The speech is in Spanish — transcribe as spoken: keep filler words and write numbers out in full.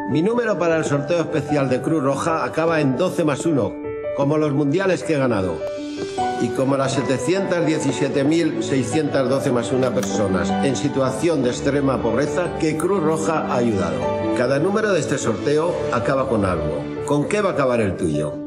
Mi número para el sorteo especial de Cruz Roja acaba en doce más uno, como los mundiales que he ganado. Y como las setecientas diecisiete mil seiscientas doce más una personas en situación de extrema pobreza que Cruz Roja ha ayudado. Cada número de este sorteo acaba con algo. ¿Con qué va a acabar el tuyo?